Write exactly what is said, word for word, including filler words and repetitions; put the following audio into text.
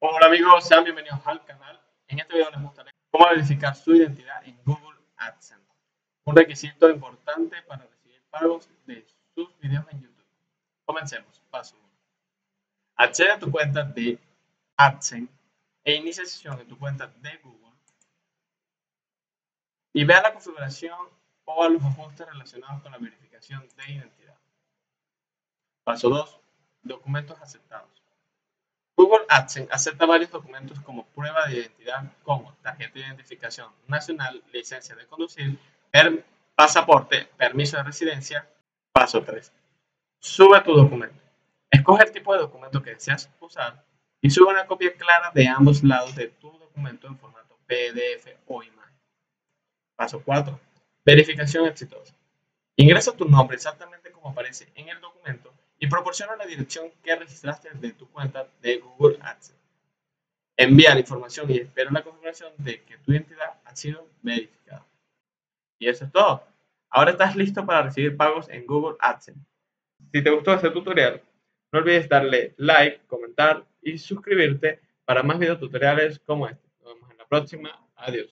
Hola amigos, sean bienvenidos al canal. En este video les mostraré cómo verificar su identidad en Google AdSense, un requisito importante para recibir pagos de sus videos en YouTube. Comencemos. Paso uno. Accede a tu cuenta de AdSense e inicia sesión en tu cuenta de Google y vea la configuración o a los ajustes relacionados con la verificación de identidad. Paso dos. Documentos aceptados. Google AdSense acepta varios documentos como prueba de identidad como tarjeta de identificación nacional, licencia de conducir, per pasaporte, permiso de residencia. Paso tres. Sube tu documento. Escoge el tipo de documento que deseas usar y sube una copia clara de ambos lados de tu documento en formato P D F o imagen. Paso cuatro. Verificación exitosa. Ingresa tu nombre exactamente como aparece en el documento y proporciona la dirección que registraste de tu cuenta de Google AdSense. Envía la información y espera la confirmación de que tu identidad ha sido verificada. Y eso es todo. Ahora estás listo para recibir pagos en Google AdSense. Si te gustó este tutorial, no olvides darle like, comentar y suscribirte para más videotutoriales como este. Nos vemos en la próxima. Adiós.